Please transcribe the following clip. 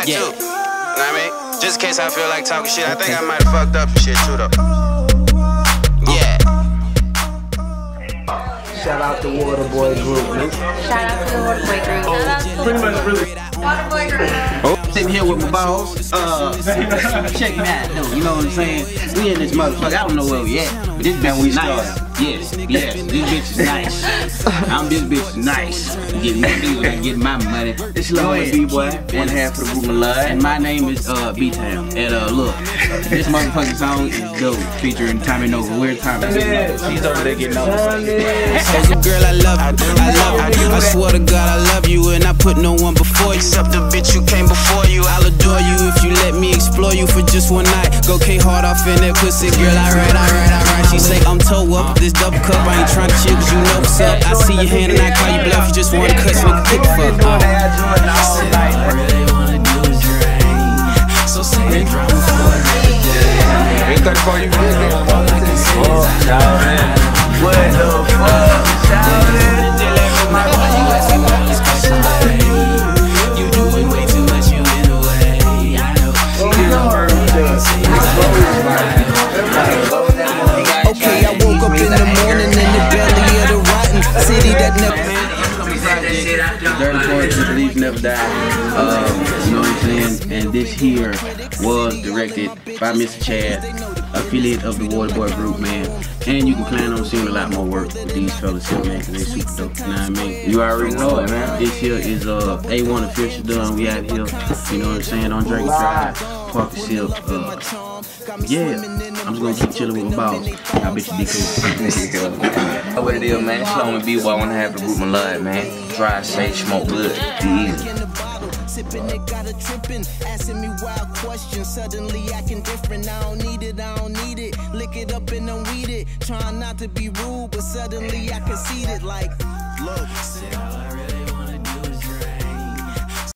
that too. You know what I mean? Just in case I feel like talking shit. I think I might have fucked up shit too though. Yeah. Shout out to Waterboy Group, man. Shout out to the Waterboy Group. Pretty much really. Waterboy Group. Sitting here with my balls, check me out though, you know what I'm saying? We in this motherfucker, I don't know where we at, but this bitch is nice. Yes, this bitch is nice. I'm this bitch is nice. Getting my deal, I get my money. This is Lil B-Boy, one half of the group of love. And my name is B-Town. And look, this motherfucking song is dope, featuring Tommy Nova. Where's Tommy? She's over there getting over. Girl, I love you, I swear to God I love you, and I put no one before you. Except the bitch who came before you. I'll adore you if you let me explore you for just one night. Go K-hard off in that pussy, girl, alright. She say I'm toe up, this double cup, I ain't tryna chill cause you know what's up. I see your hand and I call you bluff, you just wanna cuss, nigga, kick fuck. I said all they wanna do is drain, so say they drama for another day. Ain't 34 you good, man. Oh, shout it. What the fuck? Shout it. You doing way too much, you in a way. I know. Okay, I woke up in the morning in the belly of the rotten city that never. Dirty Boys, Believe Never Die. You know what I'm saying? And this here was directed by Mr. Chad, affiliate of the Waterboy Group, man. And you can plan on seeing a lot more work with these fellas here, man, because they super dope. You know what I mean? You already know it, man. This here is A1 official done. We out here, you know what I'm saying, on Drake Drive, Parker Silk. Yeah, I'm just gonna keep chilling with my balls. I bet you be cool. What it is, man? Slow and B-Boy wanna have the group of love, man. Drive safe, smoke good, be easy. Sipping it, got a tripping, asking me wild questions. Suddenly acting different. I don't need it. Lick it up and unweed it. Trying not to be rude, but suddenly I concede it. Like, look.